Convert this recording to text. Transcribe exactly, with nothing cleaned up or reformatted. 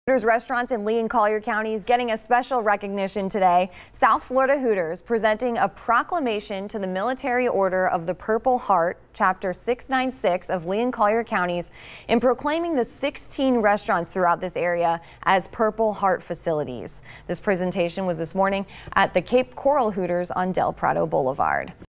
Hooters Restaurants in Lee and Collier Counties getting a special recognition today. South Florida Hooters presenting a proclamation to the Military Order of the Purple Heart, Chapter six ninety-six of Lee and Collier Counties, in proclaiming the sixteen restaurants throughout this area as Purple Heart facilities. This presentation was this morning at the Cape Coral Hooters on Del Prado Boulevard.